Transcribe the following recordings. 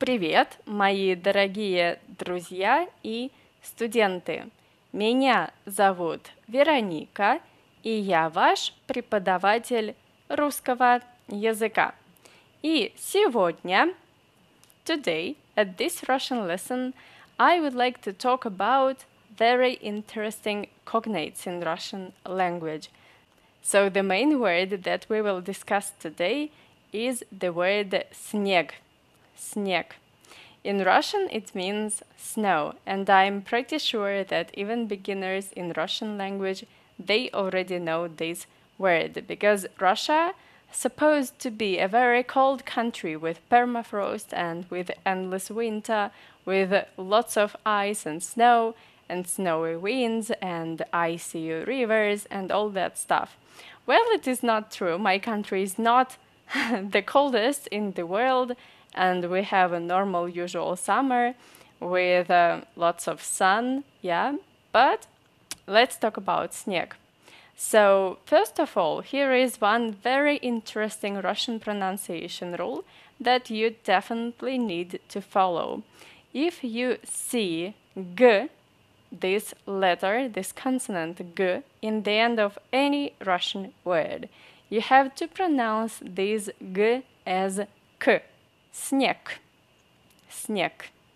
Привет, мои дорогие друзья и студенты! Меня зовут Вероника, и я ваш преподаватель русского языка. И сегодня, today, at this Russian lesson, I would like to talk about very interesting cognates in Russian language. So the main word that we will discuss today is the word снег. Снег. In Russian, it means snow, and I'm pretty sure that even beginners in Russian language, they already know this word, because Russia is supposed to be a very cold country with permafrost and with endless winter, with lots of ice and snowy winds and icy rivers and all that stuff. Well, it is not true. My country is not the coldest in the world, and we have a normal usual summer with lots of sun, yeah, but let's talk about снег. So first of all, here is one very interesting Russian pronunciation rule that you definitely need to follow. If you see g, this letter, this consonant g, in the end of any Russian word, you have to pronounce this g as k. Снег. Снег.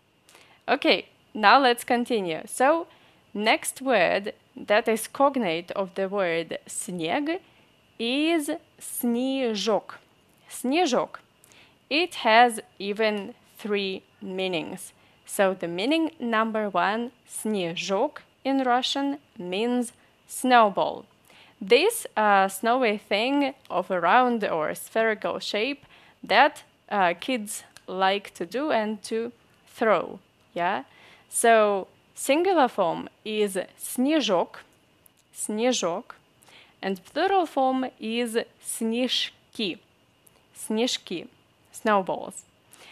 Okay, now let's continue. So, next word that is cognate of the word снег is снежок. Снежок. It has even three meanings. So the meaning number one, снежок in Russian means snowball. This snowy thing of a round or spherical shape that kids like to do and to throw, yeah? So singular form is снежок, снежок, and plural form is снежки, снежки, snowballs.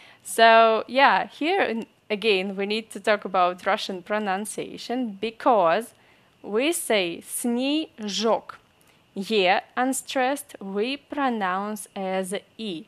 So yeah, here again we need to talk about Russian pronunciation because we say снежок. Е unstressed we pronounce as E.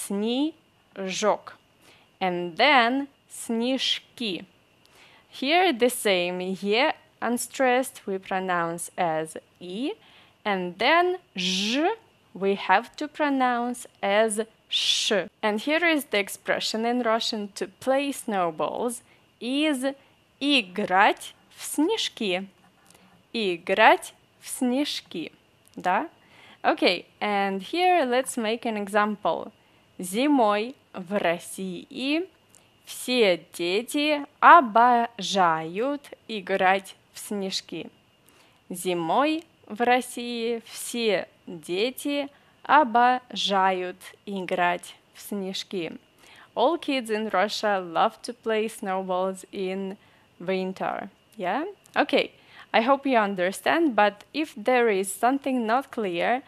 Снежок. And then снежки. Here the same Е unstressed we pronounce as E, and then Ž we have to pronounce as sh. And here is the expression in Russian to play snowballs is играть в снежки. Играть в снежки. Да? Okay, and here let's make an example. Зимой в России все дети обожают играть в снежки. Зимой в России все дети обожают играть в снежки. All kids in Russia love to play snowballs in winter. Yeah? Okay, I hope you understand, but if there is something not clear,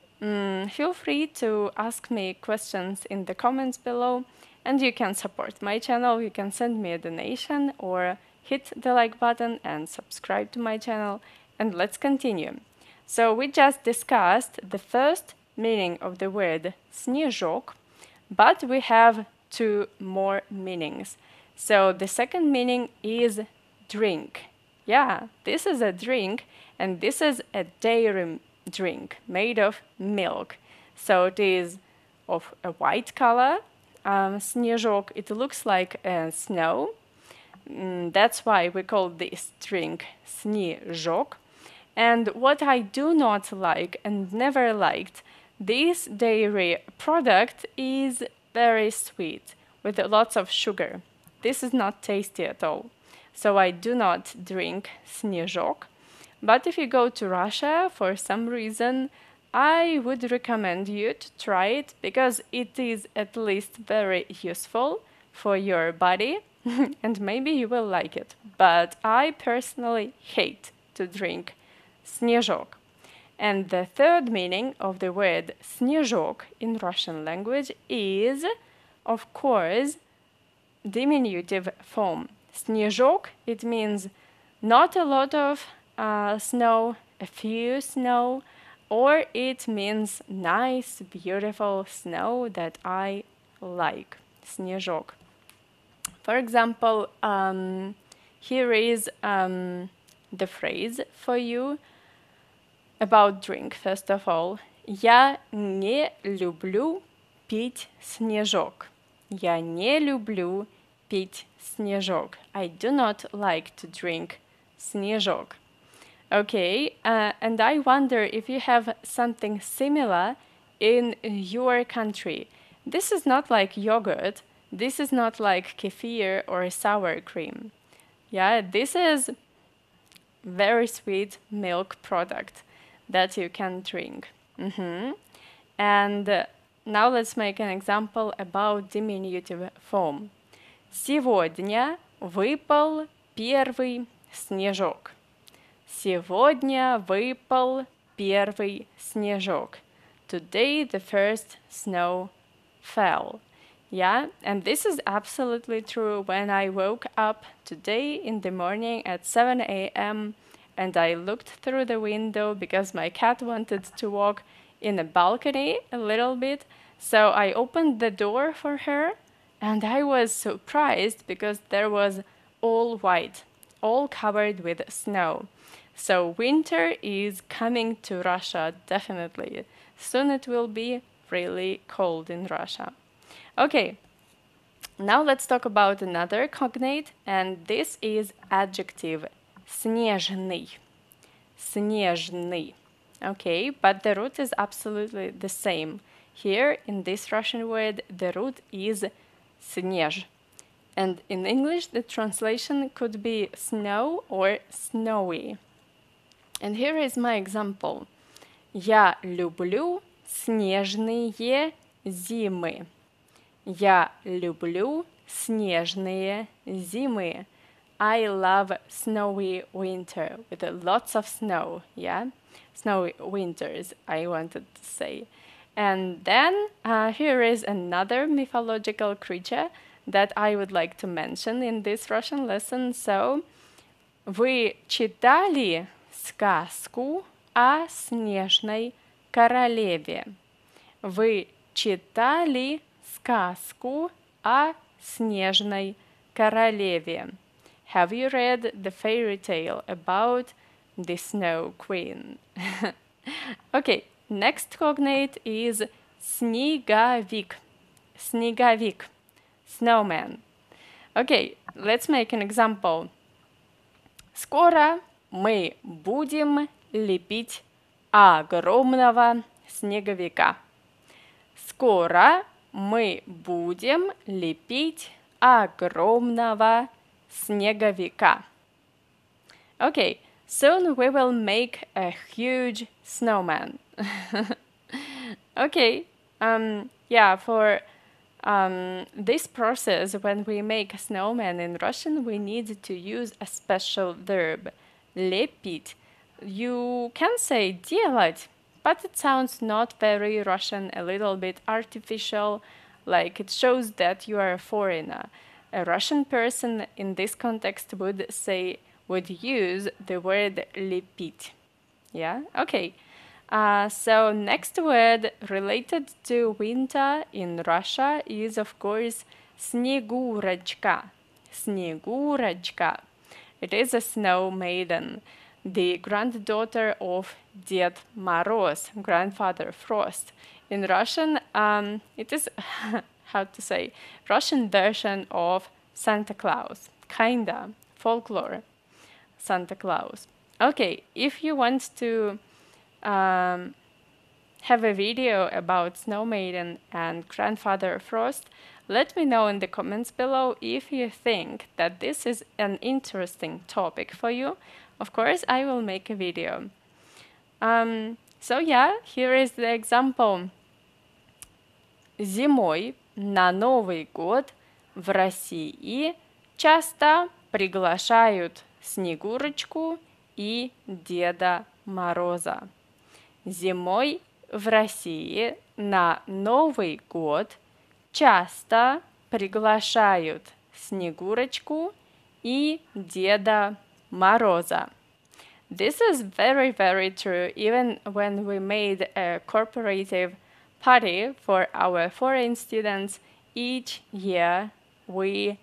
feel free to ask me questions in the comments below, and you can support my channel. You can send me a donation or hit the like button and subscribe to my channel, and let's continue. So we just discussed the first meaning of the word снежок, but we have two more meanings. So the second meaning is drink. Yeah, this is a drink, and this is a dairy drink made of milk. So it is of a white color, снежок. It looks like snow. That's why we call this drink снежок. And what I do not like and never liked, this dairy product is very sweet with lots of sugar. This is not tasty at all. So I do not drink снежок. But if you go to Russia for some reason, I would recommend you to try it because it is at least very useful for your body and maybe you will like it. But I personally hate to drink снежок. And the third meaning of the word снежок in Russian language is, of course, diminutive form. Снежок, it means not a lot of snow, a few snow, or it means nice, beautiful snow that I like. Снежок. For example, here is the phrase for you about drink. First of all, я не люблю пить снежок. Я не люблю пить снежок. I do not like to drink снежок. Okay, and I wonder if you have something similar in your country. This is not like yogurt. This is not like kefir or sour cream. Yeah, this is very sweet milk product that you can drink. And now let's make an example about diminutive form. Сегодня выпал первый снежок. Сегодня выпал первый снежок. Today the first snow fell. Yeah, and this is absolutely true. When I woke up today in the morning at 7 a.m. and I looked through the window because my cat wanted to walk in a balcony a little bit, so I opened the door for her and I was surprised because there was all white, all covered with snow. So winter is coming to Russia, definitely. Soon it will be really cold in Russia. Okay, now let's talk about another cognate, and this is adjective снежный. Снежный. Okay, but the root is absolutely the same. Here, in this Russian word, the root is снеж. And in English, the translation could be snow or snowy. And here is my example. Я люблю снежные зимы. Я люблю снежные зимы. I love snowy winter with lots of snow, yeah? Snowy winters, I wanted to say. And then here is another mythological creature that I would like to mention in this Russian lesson. So, вы читали сказку о снежной королеве? Вы читали сказку о снежной королеве? Have you read the fairy tale about the Snow Queen? Okay, next cognate is снеговик. Снеговик. Snowman. Okay, let's make an example. Скоро мы будем лепить огромного снеговика. Скоро мы будем лепить огромного снеговика. Okay, soon we will make a huge snowman. Okay, yeah, for this process, when we make a snowman in Russian, we need to use a special verb, лепить. You can say делать, but it sounds not very Russian, a little bit artificial, like it shows that you are a foreigner. A Russian person in this context would use the word лепить. Yeah, okay. So next word related to winter in Russia is, of course, Снегурочка. Снегурочка. It is a snow maiden, the granddaughter of Ded Moroz, grandfather Frost. In Russian, it is, how to say, Russian version of Santa Claus, kinda, folklore, Santa Claus. Okay, if you want to have a video about Snow Maiden and Grandfather Frost, let me know in the comments below if you think that this is an interesting topic for you. Of course, I will make a video. So yeah, here is the example. Зимой на Новый год в России часто приглашают Снегурочку и Деда Мороза. Зимой в России на Новый год часто приглашают Снегурочку и Деда Мороза. This is very, very true. Even when we made a corporative party for our foreign students, each year we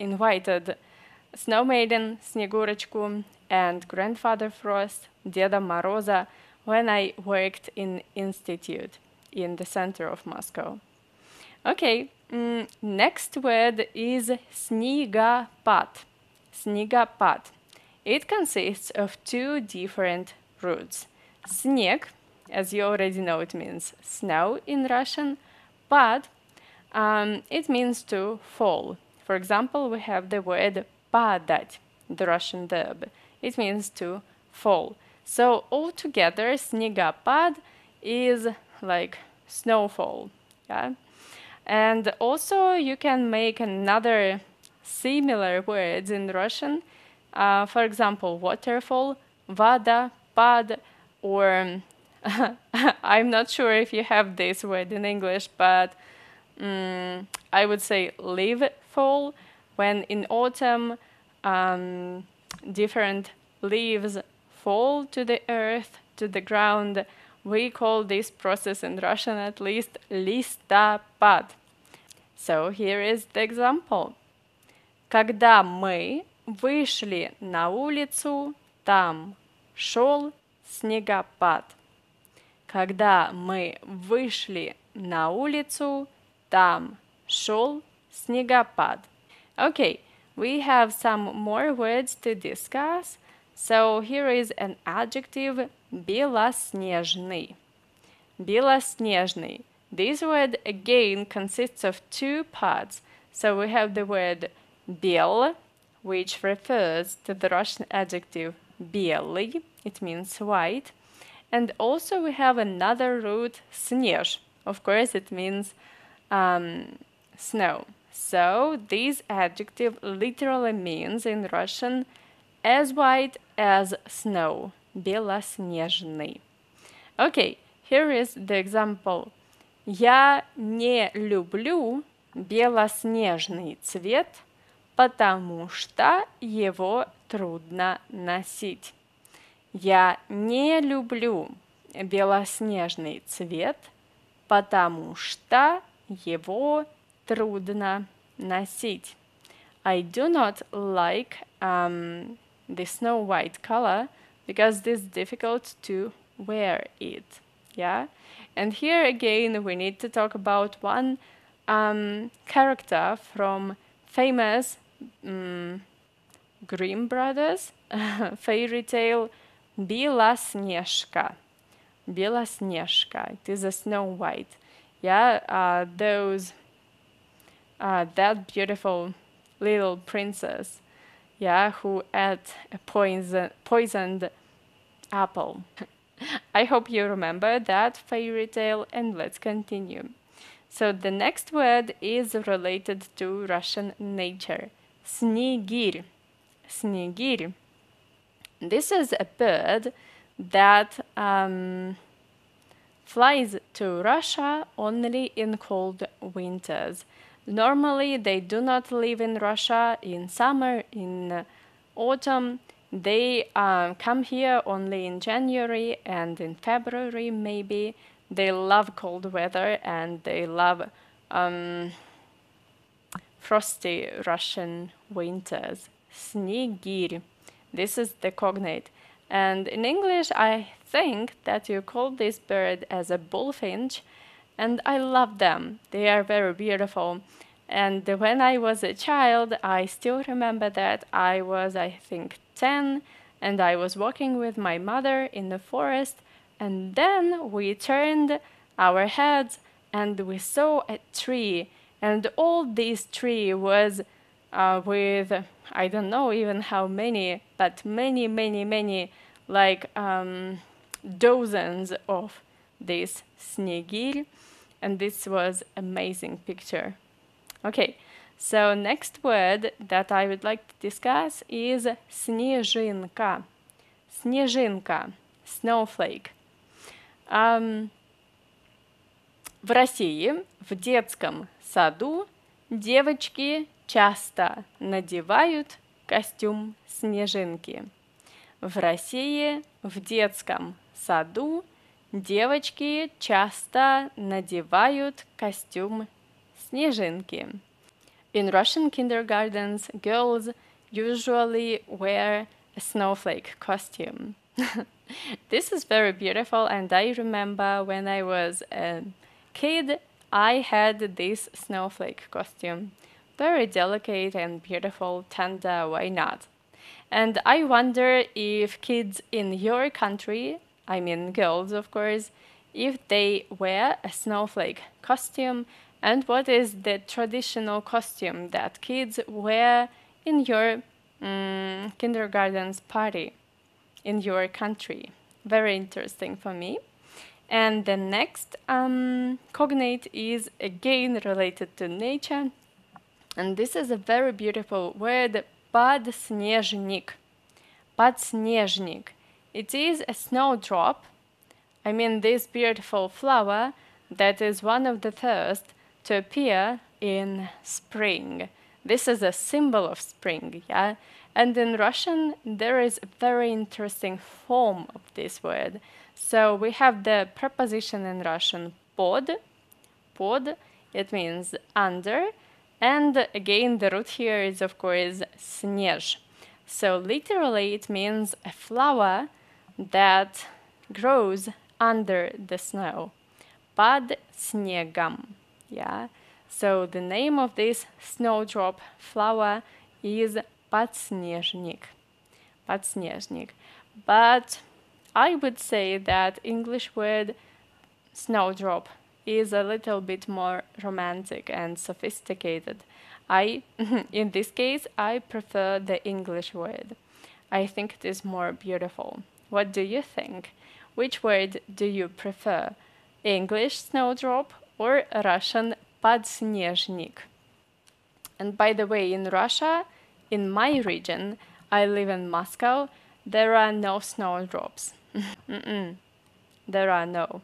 invited Snow Maiden, Снегурочку, and Grandfather Frost, Deda Moroza, when I worked in institute in the center of Moscow. Okay, next word is снегопад. Снегопад. It consists of two different roots. Снег, as you already know, it means snow in Russian. Pad, it means to fall. For example, we have the word падать, the Russian verb. It means to fall. So altogether, снегопад is like snowfall. Yeah? And also you can make another similar words in Russian. For example, waterfall, вода, пад, or I'm not sure if you have this word in English, but I would say leaf fall, when in autumn different leaves fall to the earth, to the ground. We call this process in Russian at least листопад. So here is the example. Когда мы вышли на улицу, там шел снегопад. Когда мы вышли на улицу, там шел снегопад. Okay, we have some more words to discuss. So here is an adjective белоснежный. Белоснежный. This word again consists of two parts. So we have the word бел, which refers to the Russian adjective белый. It means white. And also we have another root, снеж. Of course, it means snow. So this adjective literally means in Russian as white as snow. Белоснежный. Okay, here is the example. Я не люблю белоснежный цвет, потому что его трудно носить. Я не люблю белоснежный цвет, потому что его трудно носить. I do not like the snow white color because it is difficult to wear it. Yeah, and here again we need to talk about one character from famous Grimm brothers fairy tale Белоснежка. Белоснежка. It is a Snow White. Yeah, that beautiful little princess. Yeah, who ate a poisoned apple. I hope you remember that fairy tale, and let's continue. So the next word is related to Russian nature. Снегирь. Снегирь. This is a bird that flies to Russia only in cold winters. Normally, they do not live in Russia in summer, in autumn. They come here only in January and in February, maybe. They love cold weather and they love frosty Russian winters. Снегирь. This is the cognate. And in English, I think that you call this bird as a bullfinch, and I love them. They are very beautiful. And when I was a child, I still remember that I was, I think, 10, and I was walking with my mother in the forest, and then we turned our heads and we saw a tree, and all this tree was with, I don't know even how many, but many, like dozens of this снегирь, and this was amazing picture. Okay, so next word that I would like to discuss is снежинка. Снежинка, snowflake. В России в детском саду девочки часто надевают костюм снежинки. В России в детском саду девочки часто надевают костюм снежинки. In Russian kindergartens, girls usually wear a snowflake costume. This is very beautiful, and I remember when I was a kid, I had this snowflake costume. Very delicate and beautiful, tender, why not? And I wonder if kids in your country, I mean girls of course, if they wear a snowflake costume, and what is the traditional costume that kids wear in your kindergarten's party in your country. Very interesting for me. And the next cognate is again related to nature, and this is a very beautiful word, подснежник. Подснежник. It is a snowdrop. I mean this beautiful flower that is one of the first to appear in spring. This is a symbol of spring, yeah? And in Russian, there is a very interesting form of this word. So we have the preposition in Russian pod. Pod, it means under. And again, the root here is, of course, снеж. So literally, it means a flower that grows under the snow. Под снегом. Yeah. So the name of this snowdrop flower is подснежник. Подснежник. But I would say that English word snowdrop is a little bit more romantic and sophisticated. In this case, I prefer the English word. I think it is more beautiful. What do you think? Which word do you prefer? English snowdrop or Russian подснежник? And by the way, in Russia, in my region, I live in Moscow, there are no snowdrops. There are no.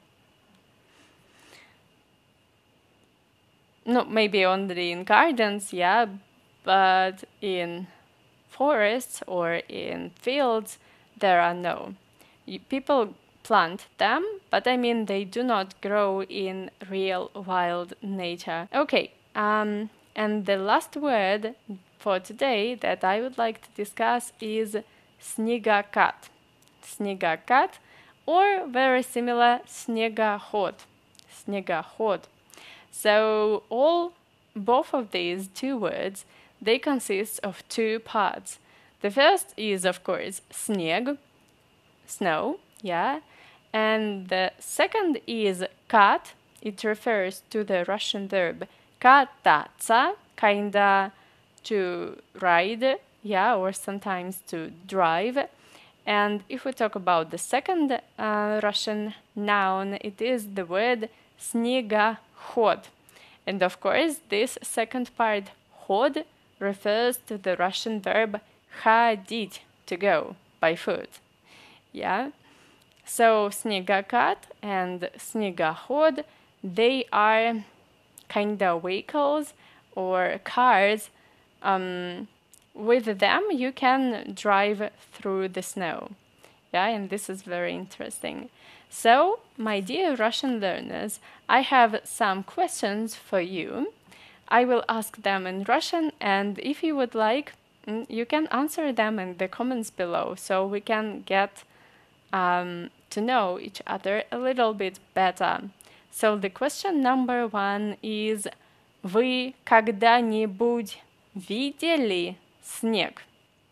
No, maybe only in gardens, yeah, but in forests or in fields, there are no. People plant them, but I mean they do not grow in real wild nature. Okay, and the last word for today that I would like to discuss is снегокат. Снегокат, or very similar, снегоход. Снегоход. So both of these two words, they consist of two parts. The first is, of course, снег, snow, yeah, and the second is кат. It refers to the Russian verb кататься, kinda to ride, yeah, or sometimes to drive. And if we talk about the second Russian noun, it is the word снегоход. And of course, this second part, ход, refers to the Russian verb ходить, to go, by foot. Yeah? So снегокат and снегоход, they are kind of vehicles or cars. With them, you can drive through the snow. Yeah, and this is very interesting. So, my dear Russian learners, I have some questions for you. I will ask them in Russian, and if you would like, you can answer them in the comments below, so we can get to know each other a little bit better. So, the question number 1 is: Вы когда-нибудь видели снег?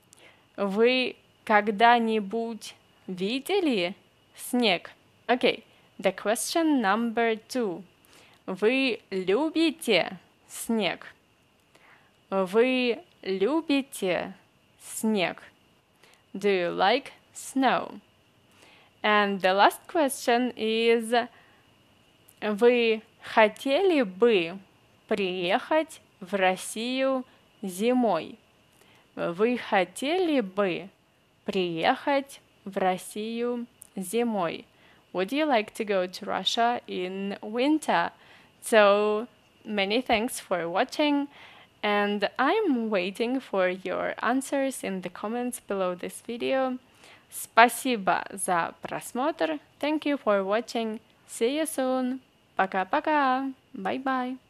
Вы когда-нибудь видели снег? Okay, the question number 2. Вы любите снег? Вы любите снег? Do you like snow? And the last question is: Вы хотели бы приехать в Россию зимой? Вы хотели бы приехать в Россию зимой? Would you like to go to Russia in winter? So, many thanks for watching, and I'm waiting for your answers in the comments below this video. Спасибо за просмотр. Thank you for watching. See you soon. Пока-пока. Bye-bye.